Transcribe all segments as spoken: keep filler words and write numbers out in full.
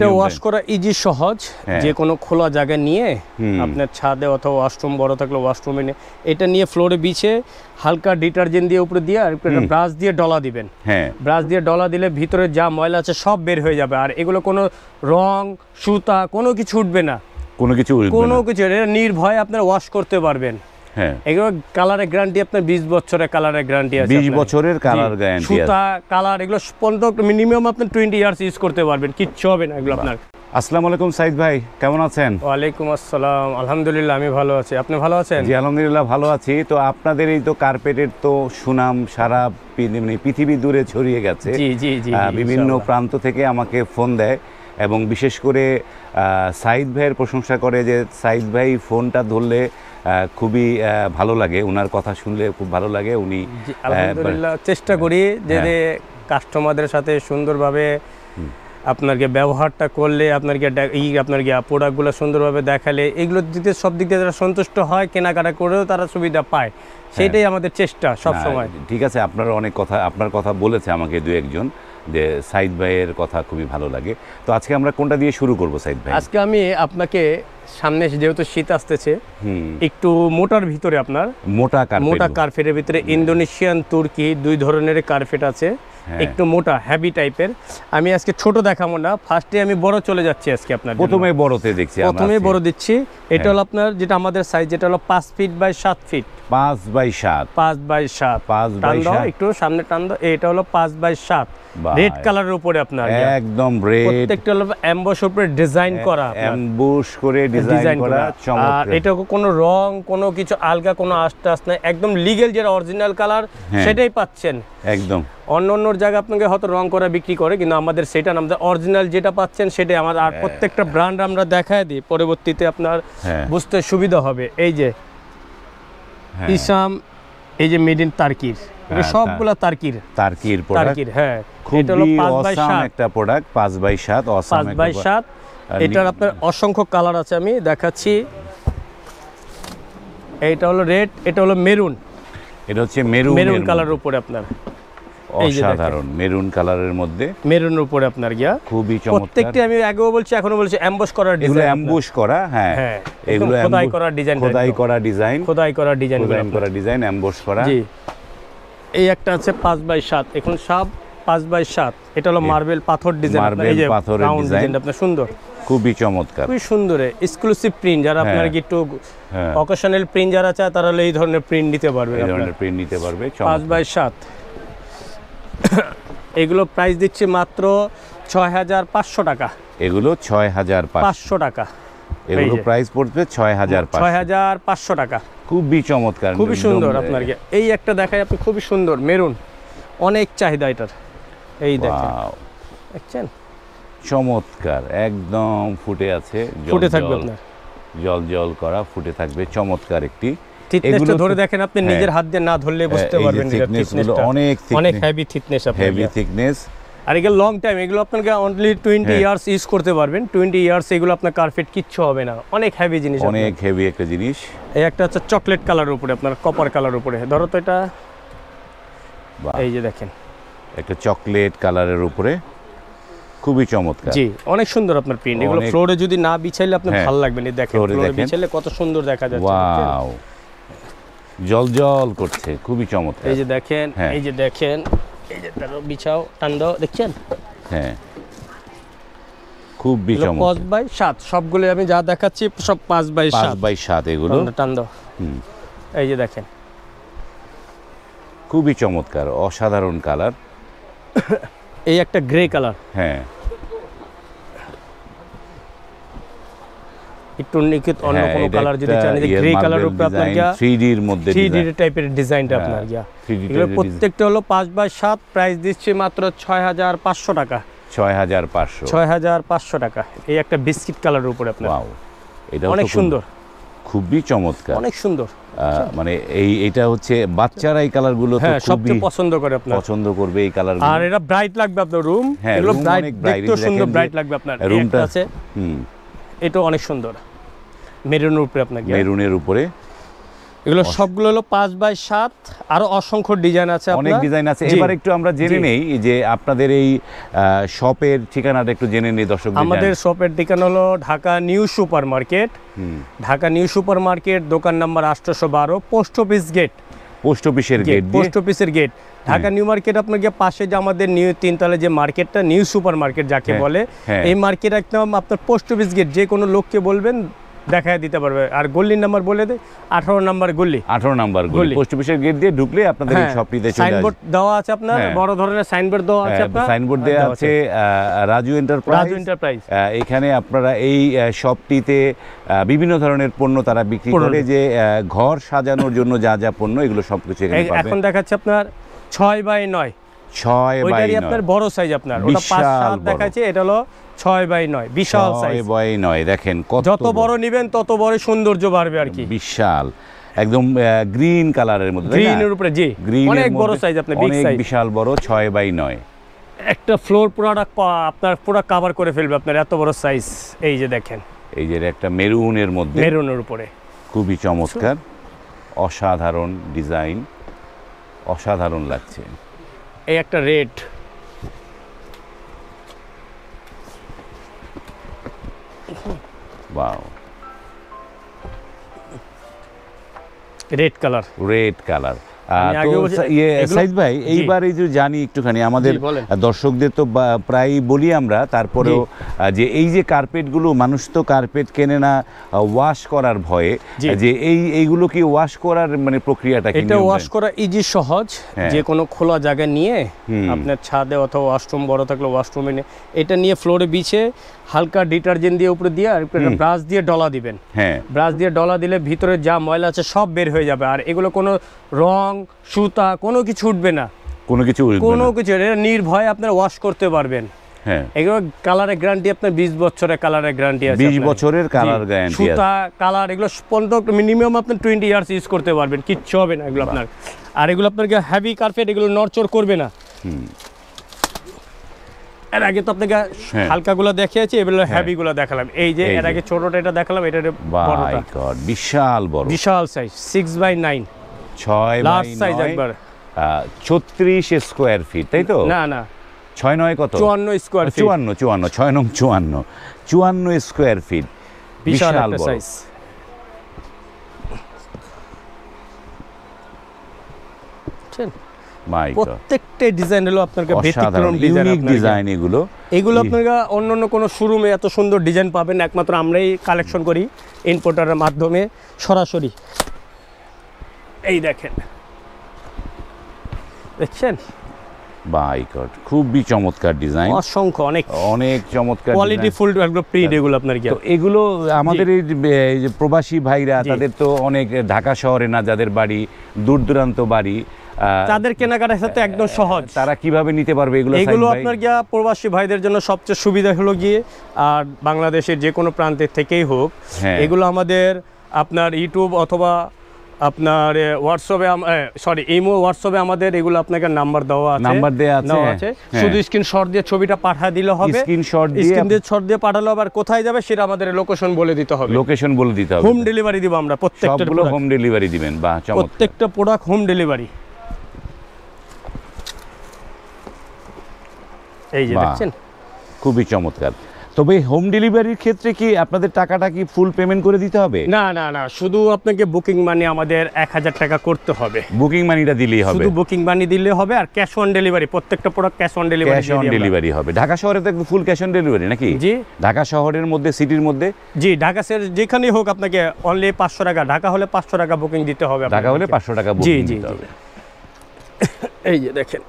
এটা ওয়াশ করা ইজি সহজ, যে কোনো খোলা জায়গা নিয়ে আপনার ছাদে অথবা ওয়াশরুম বড় থাকলে ওয়াশরুমে নিয়ে এটা নিয়ে ফ্লোরে বিছে হালকা ডিটারজেন্ট দিয়ে উপরে দিয়ে আর একটা ব্রাশ দিয়ে ডলা দিবেন। হ্যাঁ, ব্রাশ দিয়ে ডলা দিলে ভিতরে যা ময়লা আছে সব বের হয়ে যাবে। আর এগুলো কোনো রং সুতা কোনো কিছু উঠবে না, কোনো কিছু কোনো কিছু এটা নির্ভয় আপনারা ওয়াশ করতে পারবেন। হ্যাঁ, এগুলো কালারের গ্যারান্টি আপনার বিশ বছরের কালারের গ্যারান্টি আছে, বিশ বছরের কালার গ্যারান্টি আছে। সুতা কালার এগুলো পনেরো মিনিমাম আপনি বিশ ইয়ার্স ইউজ করতে পারবেন, কিচ্ছু হবে না এগুলো আপনার। আসসালামু আলাইকুম সাইদ ভাই, কেমন আছেন? ওয়ালাইকুম আসসালাম, আলহামদুলিল্লাহ আমি ভালো আছি, আপনি ভালো আছেন? জি আলহামদুলিল্লাহ ভালো আছি। তো আপনাদের এই তো কার্পেটের তো সুনাম সারা পৃথিবী দূরে ছড়িয়ে গেছে। জি জি জি, বিভিন্ন প্রান্ত থেকে আমাকে ফোন দেয় এবং বিশেষ করে সাইদ ভাইয়ের প্রশংসা করে যে সাইদ ভাই ফোনটা ধরলে খুবই ভালো লাগে, ওনার কথা শুনলে খুব ভালো লাগে। উনি আলহামদুলিল্লাহ চেষ্টা করি যে কাস্টমারদের সাথে সুন্দরভাবে আপনাকে ব্যবহারটা করলে আপনাকে এই আপনার কি প্রোডাক্টগুলো সুন্দরভাবে দেখালে এগুলো দিতে সব দিক দিয়ে তারা সন্তুষ্ট হয়, কেনাকাটা করেও তারা সুবিধা পায়, সেটাই আমাদের চেষ্টা সব সময়। ঠিক আছে, আপনার অনেক কথা আপনার কথা বলেছে আমাকে দু একজন যে সাইদ ভাইয়ের কথা খুবই ভালো লাগে। তো আজকে আমরা কোনটা দিয়ে শুরু করব সাইদ ভাই? আজকে আমি আপনাকে সামনে যেহেতু শীত আসতেছে একটু মোটার ভিতরে আপনার মোটা কার্পেট, মোটা কার্পেটের ভিতরে ইন্দোনেশিয়ান তুর্কি দুই ধরনের কার্পেট আছে, একটু মোটা হেভি টাইপের। আমি আজকে ছোট দেখাবো না, ফার্স্টে আমি বড় চলে যাচ্ছি আজকে আপনার। প্রথমে বড়তে দেখছি, প্রথমে বড় দিচ্ছি। এটা হলো আপনার যেটা আমাদের সাইজ, যেটা হলো পাঁচ ফিট বাই সাত ফিট পাঁচ বাই সাত পাঁচ বাই সাত পাঁচ বাই সাত একটু সামনে টান দাও। এটা হলো পাঁচ বাই সাত রেড কালারের উপরে আপনার একদম রেড, প্রত্যেকটা হলো এমবস উপরে ডিজাইন করা, এমবস করে ডিজাইন করা চমৎকার। আর এটা কোনো রং কোনো কিছু আলগা কোনো আস্তে নাই, একদম লিগ্যাল যেটা অরিজিনাল কালার সেটাই পাচ্ছেন একদম। অন্য অন্য জায়গায় আপনাকে হয়তো রং করা বিক্রি করে, কিন্তু আমাদের সেটা না, আমাদের অরিজিনাল যেটা পাচ্ছেন সেটাই আমাদের। আর প্রত্যেকটা ব্র্যান্ড আমরা দেখায় দিই, পরবর্তীতে আপনার বুঝতে সুবিধা হবে। এই যে ইসাম, এই যে মেড ইন তার্কির, সবগুলা তার্কির তার্কির তার্কির হ্যাঁ, এটা হলো পাঁচ বাই সাত একটা প্রোডাক্ট, পাঁচ বাই সাত অসাম পাঁচ বাই সাত। এটার আপনার অসংখ্য কালার আছে, আমি দেখাচ্ছি। এইটা হলো রেড, এটা হলো মেরুন, এটা হচ্ছে মেরুন মেরুন কালারের উপরে আপনার অসাধারণ মেরুন কালারের মধ্যে মেরুনের উপরে আপনার গিয়া খুবই চমৎকার। প্রত্যেকটি আমি আগেও বলছি এখনো বলছি এমবস করা ডিজাইন, এগুলো এমবস করা, হ্যাঁ এগুলো খোদাই করা ডিজাইন, খোদাই করা ডিজাইন, খোদাই করা ডিজাইন, খোদাই করা ডিজাইন এমবস করা। জি, এই একটা আছে পাঁচ বাই সাত, এখন সব পাঁচ বাই সাত। এটা হলো মার্বেল পাথর ডিজাইন, মার্বেল পাথরের ডিজাইন আপনার সুন্দর, খুবই চমৎকার, খুবই সুন্দর এক্সক্লুসিভ প্রিন্ট। যারা আপনার কি একটু অকেশনাল প্রিন্ট যারা চায় তারা এই ধরনের প্রিন্ট নিতে পারবে, এই ধরনের প্রিন্ট নিতে পারবে। পাঁচ বাই সাত এগুলো প্রাইস দিচ্ছে মাত্র ছয় হাজার পাঁচশো টাকা। এগুলো ছয় হাজার পাঁচশো টাকা, এগুলো প্রাইস পড়বে ছয় হাজার ছয় হাজার পাঁচশো টাকা। খুবই চমৎকার, খুবই সুন্দর। আপনার এই একটা দেখাই, আপনি খুবই সুন্দর মেরুন, অনেক চাহিদা এটার। এই দেখেন, দেখছেন চমৎকার, একদম ফুটে আছে, ফুটে থাকবে আপনার, জল জল করা ফুটে থাকবে, চমৎকার একটি। থিকনেসটা ধরে দেখেন, আপনি নিজের হাত দিয়ে না ধরলে বুঝতে পারবেন না, থিকনেসগুলো অনেক অনেক হেভি থিকনেস, আপনার হেভি থিকনেস। আর এগুলো লং টাইম, এগুলো আপনাকে অনলি টোয়েন্টি ইয়ার্স ইউজ করতে পারবেন, টোয়েন্টি ইয়ার্স এগুলো আপনার কার্পেট কিচ্ছু হবে না, অনেক হেভি জিনিস, অনেক হেভি একটা জিনিস। এই একটা হচ্ছে চকলেট কালারের উপরে আপনার, কপার কালার উপরে, ধরো তো এটা, এই যে দেখেন একটা চকলেট কালারের উপরে, খুবই চমৎকার। জি, অনেক সুন্দর আপনার প্রিন্ট। এগুলো ফ্লোরে যদি না বিছাইলে আপনার ভালো লাগবে না, দেখেন ফ্লোরে বিছাইলে কত সুন্দর দেখা যাচ্ছে, ওয়াও জল জল করছে, খুবই চমৎকার। এই যে দেখেন, এই যে দেখেন, এই যে তার বিছাও টান দাও, দেখছেন? হ্যাঁ, খুব চমৎকার। পাঁচ বাই সাত সবগুলো আমি যা দেখাচ্ছি সব পাঁচ বাই সাত, পাঁচ বাই সাত এগুলো টান দাও। হুম, এই যে দেখেন, খুবই চমৎকার, অসাধারণ কালার। এই একটা গ্রে কালার, হ্যাঁ একটু নিখুঁত অন্য কোনো কালার যদি চান, এই গ্রে কালার উপরে আপনার গিয়া থ্রি ডি এর মধ্যে থ্রি ডি টাইপের ডিজাইনটা আপনার গিয়া, এগুলো প্রত্যেকটা হলো পাঁচ বাই সাত, প্রাইস দিচ্ছি মাত্র ছয় হাজার পাঁচশো টাকা। ছয় হাজার পাঁচশো ছয় হাজার পাঁচশো টাকা। এই একটা বিস্কিট কালারের উপরে আপনার, ওয়াও, এটা অনেক সুন্দর, খুবই চমৎকার, অনেক সুন্দর। মানে এই এটা হচ্ছে বাচ্চারা এই কালারগুলো তো সবচেয়ে পছন্দ করে, আপনার পছন্দ করবে এই কালারগুলো। আর এটা ব্রাইট লাগবে আপনার রুম, এগুলো ব্রাইট, দেখতে সুন্দর ব্রাইট লাগবে আপনার। রুমটা আছে, হুম, এটা অনেক সুন্দর মেরুনের উপরে, আপনার মেরুনের উপরে এগুলো সবগুলো হলো পাঁচ বাই সাত, আরো অসংখ্য ডিজাইন আছে, অনেক ডিজাইন আছে। এবার একটু আমরা জেনে নেই যে আপনাদের এই শপের ঠিকানাটা একটু জেনে নেই দর্শক। আমাদের শপের ঠিকানা হলো Dhaka new super market, Dhaka new super market, দোকান নাম্বার আটশোশো বারো, পোস্ট অফিস গেট। পোস্ট অফিসের গেট, পোস্ট অফিসের গেট, ঢাকা নিউ মার্কেট। আপনার গিয়ে পাশে যে আমাদের নিউ তিনতলা যে মার্কেটটা, নিউ সুপার মার্কেট যাকে বলে, এই মার্কেট একদম আপনার পোস্ট অফিস গেট। যে কোনো লোককে বলবেন দেখায় দিতে পারবে। আর গল্লির নাম্বার বলে দেয়, আঠারো নাম্বার গল্লি, আঠারো নাম্বার গল্লি। পোস্ট অফিসের গেট দিয়ে ঢুকলে আপনাদের এই শপটিতে চলে আসবে। সাইনবোর্ড দেওয়া আছে আপনার, বড় ধরনের সাইনবোর্ড দেওয়া আছে আপনার, সাইনবোর্ড দেওয়া আছে রাজু এন্টারপ্রাইজ। রাজু এন্টারপ্রাইজ এখানে আপনারা এই শপটিতে বিভিন্ন ধরনের পণ্য তারা বিক্রি করে, যে ঘর সাজানোর জন্য যা যা পণ্য, এগুলো সবকিছু এখানে পাবেন। এখন দেখাচ্ছে আপনার ছয় বাই নয়, ছয় বাই নয় আপনার বড় সাইজ, আপনার ওটা পাঁচ সাত দেখাচ্ছে, এটা হলো ছয় বাই নয়, বিশাল সাইজ। ছয় বাই নয় দেখেন, যত বড় নেবেন তত বড় সৌন্দর্য বাড়বে আর কি। বিশাল, একদম গ্রিন কালারের মধ্যে, গ্রিনের উপরে, জি অনেক বড় সাইজ, আপনার বিগ সাইজ, বিশাল বড়, ছয় বাই নয়। একটা ফ্লোর প্রোডাক্ট আপনার পুরো কভার করে ফেলবে আপনার, এত বড় সাইজ। এই যে দেখেন, এই যে একটা মেরুনের মধ্যে, মেরুনের উপরে, খুবই চমৎকার, অসাধারণ ডিজাইন, অসাধারণ লাগছে। এই একটা red, wow, red colour, red colour. Saeed ভাই, এইবার এই যে জানি একটুখানি আমাদের দর্শকদের তো প্রায় বলি আমরা, তারপরেও যে এই যে কার্পেটগুলো, মানুষ তো কার্পেট কেনে না ওয়াশ করার ভয়ে, যে এই এইগুলো কি ওয়াশ করার মানে প্রক্রিয়াটা কি? এটা ওয়াশ করা ইজি, সহজ। যে কোনো খোলা জায়গা নিয়ে আপনার ছাদে অথবা ওয়াশরুম বড় থাকলে ওয়াশরুমে নিয়ে এটা নিয়ে ফ্লোরে বিছে হালকা ডিটারজেন্ট দিয়ে উপরে দিয়ে আর ব্রাশ দিয়ে ডলা দিবেন। হ্যাঁ, ব্রাশ দিয়ে ডলা দিলে ভিতরে যা ময়লা আছে সব বের হয়ে যাবে। আর এগুলো কোনো রং, সুতা কোনো কিছু উঠবে না, কোনো কিছু কোনো কিছু এটা নির্ভয় আপনারা ওয়াশ করতে পারবেন। হ্যাঁ, এগুলো কালারের গ্যারান্টি আপনার বিশ বছরের কালারের গ্যারান্টি আছে, বিশ বছরের কালার গ্যারান্টি। সুতা, কালার এগুলো পনেরো মিনিমাম আপনার টোয়েন্টি ইয়ার্স ইউজ করতে পারবেন, কিচ্ছু হবে না এগুলো আপনার। আর এগুলো আপনার হেভি কার্পেট, এগুলো নড়চড় করবে না। এর আগে তো আপনাকে হালকা গুলো দেখিয়েছি, এগুলো হেভি গুলো দেখালাম। এই যে এর আগে ছোটটা এটা দেখালাম, এটা বড়টা, বিশাল বড়, বিশাল সাইজ, সিক্স বাই নাইন, ছয় বাই সাইজ, একবার ছত্রিশ স্কোয়ার ফিট, তাই তো? না না, ছয় নয় কত, চুয়ান্ন স্কোয়ার ফিট, চুয়ান্ন চুয়ান্ন ছয় নং চুয়ান্ন, চুয়ান্ন স্কোয়ার ফিট, বিশাল সাইজ। প্রত্যেকটা ডিজাইন হলো আপনার ব্যতিক্রম ডিজাইন। এগুলো এগুলো আপনারা অন্য অন্য কোনো শোরুমে এত সুন্দর ডিজাইন পাবেন, একমাত্র আমরাই কালেকশন করি ইম্পোর্টারের মাধ্যমে সরাসরি। এই দেখেন, দেখছেন, বাই গড, খুবই চমৎকার ডিজাইন, অসংখ্য, অনেক অনেক চমৎকার কোয়ালিটি ফুল এগুলো প্রিন্ট। এগুলো আপনার কি এগুলো আমাদের এই যে প্রবাসী ভাইরা, তাদের তো অনেক ঢাকা শহরে না, যাদের বাড়ি দূর দূরান্ত বাড়ি, তাদের কেনাকাটার সাথে একদম সহজ। তারা কিভাবে নিতে পারবে এগুলো? এগুলো আপনার গিয়া প্রবাসী ভাইদের জন্য সবচেয়ে সুবিধা হলো গিয়ে, আর বাংলাদেশের যে কোনো প্রান্তের থেকেই হোক, এগুলো আমাদের আপনার ইউটিউব অথবা আপনার হোয়াটসঅ্যাপে, সরি ইমো হোয়াটসঅ্যাপে আমাদের এগুলো আপনাকে নাম্বার দেওয়া আছে, নাম্বার দেওয়া আছে, শুধু স্ক্রিনশট দিয়ে ছবিটা পাঠিয়ে দিলে হবে। স্ক্রিনশট দিয়ে স্ক্রিনশট দিয়ে পাঠালে হবে, আর কোথায় যাবে সেটা আমাদের লোকেশন বলে দিতে হবে, লোকেশন বলে দিতে হবে। হোম ডেলিভারি দিব আমরা, প্রত্যেকটা সবগুলো হোম ডেলিভারি দিবেন। বাহ, চমৎকার, প্রত্যেকটা প্রোডাক্ট হোম ডেলিভারি। এই যে দেখছেন, খুবই চমৎকার। তবে হোম ডেলিভারির ক্ষেত্রে কি আপনাদের টাকাটা কি ফুল পেমেন্ট করে দিতে হবে? না না না, শুধু আপনাকে বুকিং মানি আমাদের এক হাজার টাকা করতে হবে। বুকিং মানিটা দিলেই হবে, শুধু বুকিং মানি দিলে হবে। আর ক্যাশ অন ডেলিভারি, প্রত্যেকটা product cash on delivery, cash on delivery হবে। ঢাকা শহরে তো একদম ফুল ক্যাশ অন ডেলিভারি নাকি? জি, ঢাকা শহরের মধ্যে, সিটির মধ্যে, জি ঢাকা শহর যেখানেই হোক আপনাকে অনলি পাঁচশো টাকা, ঢাকা হলে পাঁচশো টাকা বুকিং দিতে হবে। ঢাকা হলে পাঁচশো টাকা বুকিং দিতে হবে। এই যে দেখেন,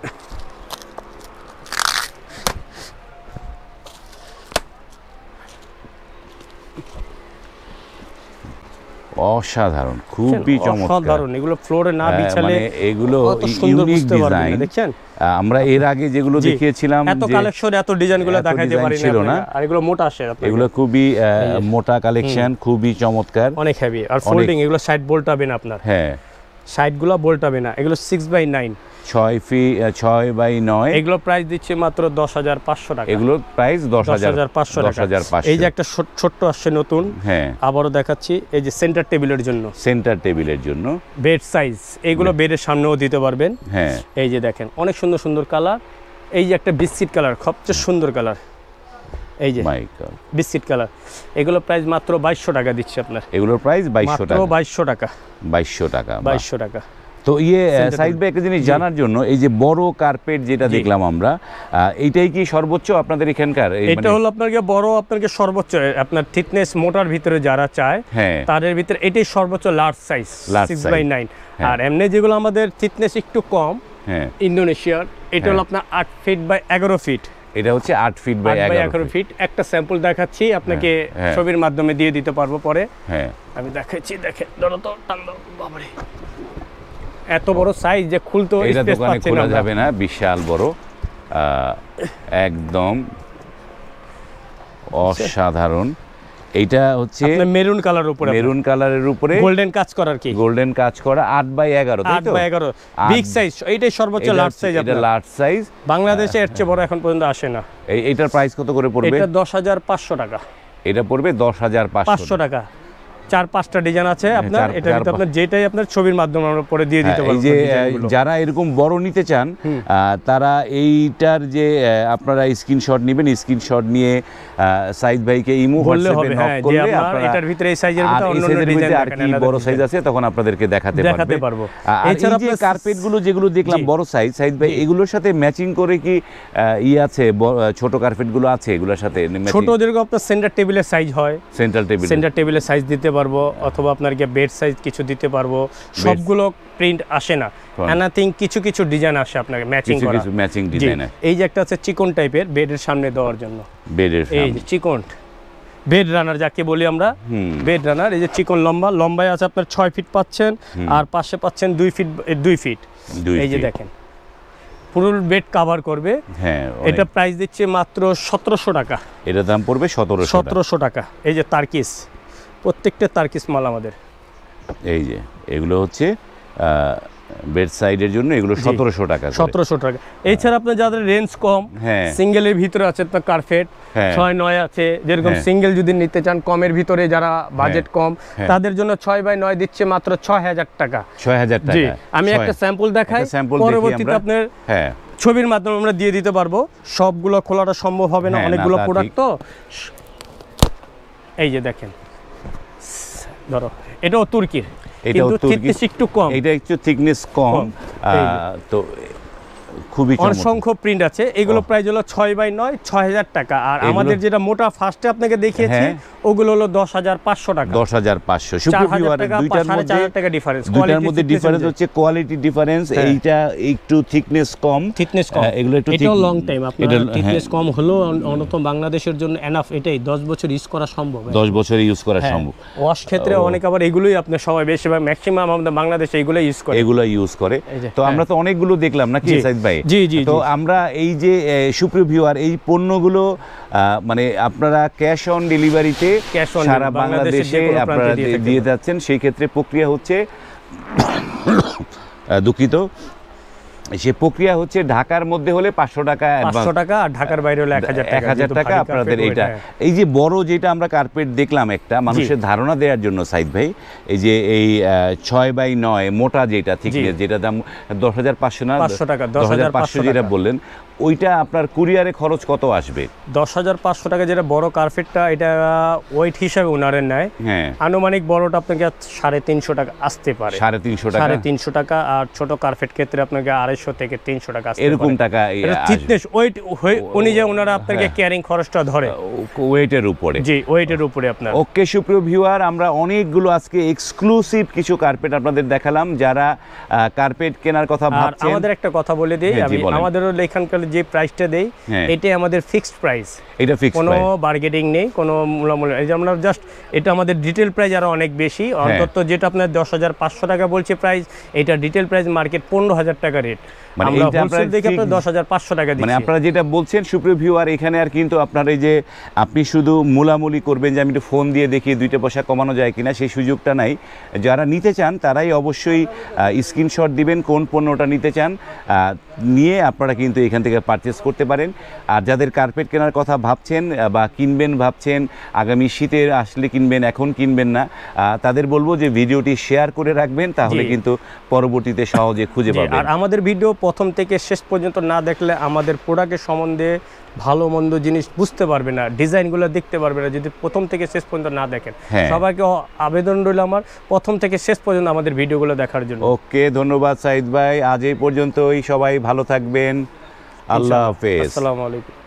অসাধারণ, খুবই চমৎকার, অসাধারণ। এগুলো ফ্লোরে না বিছালে এগুলো ইউনিক ডিজাইন। দেখছেন, আমরা এর আগে যেগুলো দেখিয়েছিলাম, এত কালেকশন, এত ডিজাইনগুলো দেখাইতে পারি না। আর এগুলো মোটা আসে, এগুলো খুবই মোটা কালেকশন, খুবই চমৎকার, অনেক হেভি। আর ফোল্ডিং, এগুলো সাইড বোল্টাবে না আপনার। হ্যাঁ, সাইডগুলো বোল্টাবে না। এগুলো সিক্স বাই নাইন, ছয় ফিট ছয় বাই নয়। এগুলো প্রাইস দিচ্ছে মাত্র দশ হাজার পাঁচশো টাকা। এগুলোর প্রাইস দশ হাজার পাঁচশো টাকা। এই যে একটা ছোট্ট আসছে নতুন, হ্যাঁ আবারও দেখাচ্ছি, এই যে সেন্টার টেবিলের জন্য, সেন্টার টেবিলের জন্য বেড সাইজ, এগুলো বেডের সামনেও দিতে পারবেন। হ্যাঁ এই যে দেখেন অনেক সুন্দর সুন্দর কালার। এই যে একটা বিস্কিট কালার, সবচেয়ে সুন্দর কালার, এই যে বিস্কিট কালার, এগুলো প্রাইস মাত্র বাইশশো টাকা দিচ্ছে আপনার। এগুলোর প্রাইস বাইশশো টাকা, বাইশশো টাকা, বাইশশো টাকা, বাইশশো টাকা। তো ইয়ে সাইদ ভাই একটা জিনিস জানার জন্য, এই যে বড় কার্পেট যেটা দেখলাম আমরা, এইটাই কি সর্বোচ্চ আপনাদের এখানকার? এটা হলো আপনাকে বড়, আপনাকে সর্বোচ্চ, আপনার থিকনেস মোটার ভিতরে যারা চায় তাদের ভিতরে এটাই সর্বোচ্চ large size six by nine. আর এমনি যেগুলো আমাদের থিকনেস একটু কম, হ্যাঁ ইন্দোনেশিয়ার, এটা হলো আপনার আট ফিট বাই এগারো ফিট। এটা হচ্ছে আট ফিট বাই এগারো ফিট। একটা স্যাম্পল দেখাচ্ছি আপনাকে, ছবির মাধ্যমে দিয়ে দিতে পারবো পরে। হ্যাঁ আমি দেখাচ্ছি, দেখেন, ধরো তো, টান দাও, বাবারে এত বড় সাইজ যে খুলতো এটা দোকানে খোলা যাবে না, বিশাল বড়, একদম অসাধারণ। এইটা হচ্ছে মেরুন কালার উপরে, মেরুন কালারের উপরে গোল্ডেন কাজ করা, কি গোল্ডেন কাজ করা, আট বাই এগারো, তাই তো? আট বাই এগারো বিগ সাইজ, এইটাই সর্বোচ্চ লার্জ সাইজ। এটা লার্জ সাইজ, বাংলাদেশে এর চেয়ে বড় এখন পর্যন্ত আসে না। এই এটার প্রাইস কত করে পড়বে? এটা দশ হাজার পাঁচশো টাকা। এটা পড়বে দশ হাজার পাঁচশো টাকা। চার পাঁচটা ডিজাইন আছে আপনার, এটা কিন্তু আপনার যেটাই আপনার ছবির মাধ্যমে আমরা পরে দিয়ে দিতে পারবো। এই যে যারা এরকম বড় নিতে চান, তারা এইটার যে আপনারা স্ক্রিনশট নেবেন, স্ক্রিনশট নিয়ে সাইদ ভাইকে ইমো হোয়াটসঅ্যাপে নক করলে আপনারা এটার ভিতরে এই সাইজের ভিতরে অন্য অন্য ডিজাইন আর কি বড় সাইজ আছে তখন আপনাদেরকে দেখাতে পারবে, দেখাতে পারবো। এছাড়া যে কার্পেট গুলো যেগুলো দেখলাম বড় সাইজ, সাইদ ভাই এগুলোর সাথে ম্যাচিং করে কি ই আছে, ছোট কার্পেট গুলো আছে এগুলোর সাথে? ছোট যেরকম আপনার সেন্টার টেবিলের সাইজ হয়, সেন্টার টেবিল সেন্টার টেবিলের সাইজ দিতে পারবো, অথবা আপনার কি বেড সাইজ কিছু দিতে পারবো। সবগুলো প্রিন্ট আসে না, এনাথিং কিছু কিছু ডিজাইন আসে আপনার ম্যাচিং করা, কিছু ম্যাচিং ডিজাইন। এই যে একটা আছে চিকন টাইপের, বেডের সামনে দেওয়ার জন্য, বেডের এই যে চিকন বেড রানার যাকে বলি আমরা, বেড রানার। এই যে চিকন লম্বা, লম্বায় আছে আপনার ছয় ফিট পাচ্ছেন, আর পাশে পাচ্ছেন দুই ফিট দুই ফিট। এই যে দেখেন পুরো বেড কভার করবে। হ্যাঁ, এটা প্রাইস দিচ্ছে মাত্র সতেরোশো টাকা। এটার দাম পড়বে সতেরোশো সতেরোশো টাকা। এই যে তারকিস, প্রত্যেকটা তারকিস মাল আমাদের। এই যে এগুলো হচ্ছে বেড সাইডের জন্য, এগুলো সতেরোশো টাকা, সতেরোশো টাকা। এছাড়া আপনার যাদের রেঞ্জ কম, সিঙ্গেলের ভিতরে আছে আপনার কার্পেট ছয় নয় আছে, যেরকম সিঙ্গেল যদি নিতে চান কমের ভিতরে, যারা বাজেট কম তাদের জন্য ছয় বাই নয় দিচ্ছে মাত্র ছয় হাজার টাকা। ছয় হাজার টাকা। জি, আমি একটা স্যাম্পল দেখাই, পরবর্তীতে আপনার ছবির মাধ্যমে আমরা দিয়ে দিতে পারবো। সবগুলো খোলাটা সম্ভব হবে না, অনেকগুলো প্রোডাক্ট তো। এই যে দেখেন, ধরো এটাও তুর্কির, কিন্তু থিকনেস একটু কম, এটা একটু থিকনেস কম, তো খুবই অসংখ্য প্রিন্ট আছে। এগুলো প্রাইস হলো ছয় বাই নয়, ছয় হাজার টাকা। আর আমাদের যেটা মোটা ফার্স্টে আপনাকে দেখিয়েছি ওগুলো হলো দশ হাজার পাঁচশো টাকা। দশ হাজার পাঁচশো। দুইটার মধ্যে টাকা ডিফারেন্স, দুইটার মধ্যে ডিফারেন্স হচ্ছে কোয়ালিটি ডিফারেন্স। এইটা একটু থিকনেস কম, থিকনেস কম, এগুলো একটু এটাও লং টাইম আপনার থিকনেস কম হলো অন্যতম বাংলাদেশের জন্য এনাফ। এটাই দশ বছর ইউজ করা সম্ভব, দশ বছর ইউজ করা সম্ভব। ওয়াশ ক্ষেত্রে অনেক আবার এগুলোই আপনার সবাই বেশিরভাগ ম্যাক্সিমাম আমাদের বাংলাদেশে এগুলো ইউজ করে, এগুলো ইউজ করে। তো আমরা তো অনেকগুলো দেখলাম নাকি সাইদ ভাই? জি জি। তো আমরা এই যে সুপ্রিয় ভিউয়ার, এই পণ্যগুলো মানে আপনারা ক্যাশ অন ডেলিভারিতে সারা বাংলাদেশে আপনারা দিয়ে যাচ্ছেন। সেই ক্ষেত্রে প্রক্রিয়া হচ্ছে, দুঃখিত, সে প্রক্রিয়া হচ্ছে ঢাকার মধ্যে হলে পাঁচশো টাকা, পাঁচশো টাকা, আর ঢাকার বাইরে হলে এক হাজার টাকা, এক হাজার টাকা আপনাদের। এইটা এই যে বড় যেটা আমরা কার্পেট দেখলাম, একটা মানুষের ধারণা দেওয়ার জন্য সাইদ ভাই, এই যে এই ছয় বাই নয় মোটা যেটা থিকনেস, যেটা দাম দশ হাজার পাঁচশো না পাঁচশো টাকা, দশ হাজার পাঁচশো যেটা বললেন, ওইটা আপনার কুরিয়ারে খরচ কত আসবে? দশ হাজার পাঁচশো টাকা যেটা বড় কার্পেটটা, এটা ওয়েট হিসাবে ওনারের নেয়, হ্যাঁ আনুমানিক বড়টা আপনাকে সাড়ে তিনশো টাকা আসতে পারে, সাড়ে তিনশো টাকা, সাড়ে তিনশো টাকা। আর ছোট কার্পেট ক্ষেত্রে আপনাকে আড়াইশো থেকে তিনশো টাকা এরকম টাকা। থিকনেস ওয়েট অনুযায়ী ওনারা আপনাকে ক্যারিং খরচটা ধরে ওয়েটের উপরে। জি, ওয়েটের উপরে আপনার। ওকে সুপ্রিয় ভিউয়ার, আমরা অনেকগুলো আজকে এক্সক্লুসিভ কিছু কার্পেট আপনাদের দেখালাম। যারা কার্পেট কেনার কথা ভাবছেন, আমাদের একটা কথা বলে দিই, আমি আমাদেরও এখানকার টোটাল যে প্রাইসটা দেই এটাই আমাদের ফিক্সড প্রাইস, এটা ফিক্সড, কোনো বার্গেনিং নেই, কোনো মূলামূল্য। এই যে আমরা জাস্ট এটা আমাদের ডিটেল প্রাইস আরো অনেক বেশি, অন্তত যেটা আপনার দশ হাজার পাঁচশো টাকা বলছে প্রাইস, এটা ডিটেল প্রাইস মার্কেট পনেরো হাজার টাকা রেট, মানে আমরা এইটা হোলসেল দেখে আপনার দশ হাজার পাঁচশো টাকা দিচ্ছি। মানে আপনারা যেটা বলছেন সুপ্রিয় ভিউয়ার, এখানে আর কিন্তু আপনার এই যে আপনি শুধু মূলামূলি করবেন যে আমি একটু ফোন দিয়ে দেখি দুইটা পয়সা কমানো যায় কিনা, সেই সুযোগটা নাই। যারা নিতে চান তারাই অবশ্যই স্ক্রিনশট দিবেন কোন পণ্যটা নিতে চান, নিয়ে আপনারা কিন্তু এখান থেকে পারচেস করতে পারেন। আর যাদের কার্পেট কেনার কথা ভাবছেন বা কিনবেন ভাবছেন, আগামী শীতে আসলে কিনবেন, এখন কিনবেন না, তাদের বলবো যে ভিডিওটি শেয়ার করে রাখবেন, তাহলে কিন্তু পরবর্তীতে সহজে খুঁজে পাবেন। আর আমাদের ভিডিও প্রথম থেকে শেষ পর্যন্ত না দেখলে আমাদের প্রোডাক্টের সম্বন্ধে ভালো মন্দ জিনিস বুঝতে পারবে না, ডিজাইনগুলো দেখতে পারবে না যদি প্রথম থেকে শেষ পর্যন্ত না দেখেন। সবাইকে আবেদন রইল আমার প্রথম থেকে শেষ পর্যন্ত আমাদের ভিডিওগুলো দেখার জন্য। ওকে, ধন্যবাদ সাইদ ভাই, আজ এই পর্যন্তই। সবাই ভালো থাকবেন, আল্লাহ হাফেজ, আসসালামু আলাইকুম।